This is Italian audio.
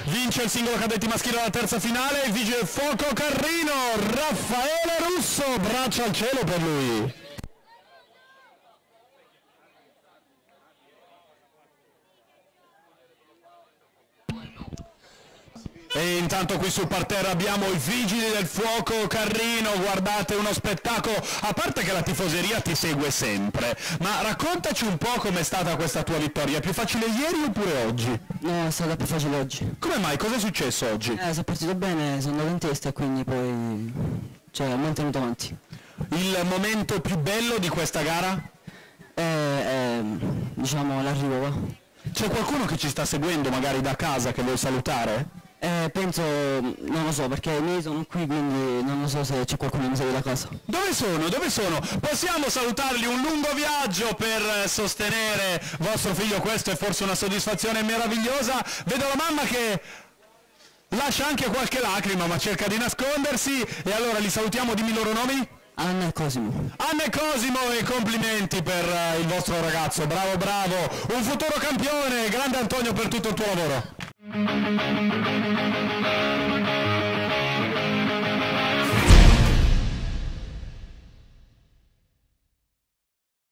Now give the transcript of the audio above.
Vince il singolo cadetti maschile alla terza finale, il vigile del fuoco Carrino, Raffaele Russo, braccia al cielo per lui. E intanto qui sul parterre abbiamo i vigili del fuoco Carrino, guardate uno spettacolo, a parte che la tifoseria ti segue sempre, ma raccontaci un po' com'è stata questa tua vittoria, è più facile ieri oppure oggi? No, è stata più facile oggi. Come mai? Cosa è successo oggi? Sono partito bene, sono andato in testa e quindi poi ho mantenuto avanti. Il momento più bello di questa gara? Diciamo l'arrivo, va. C'è qualcuno che ci sta seguendo magari da casa che vuoi salutare? Penso, non lo so, perché i miei sono qui, quindi non lo so se c'è qualcuno che mi segue da casa. Dove sono? Dove sono? Possiamo salutarli, un lungo viaggio per sostenere vostro figlio, questo è forse una soddisfazione meravigliosa. Vedo la mamma che lascia anche qualche lacrima ma cerca di nascondersi, e allora li salutiamo, dimmi i loro nomi. Anna e Cosimo. Anna e Cosimo, e complimenti per il vostro ragazzo, bravo bravo, un futuro campione, grande Antonio per tutto il tuo lavoro.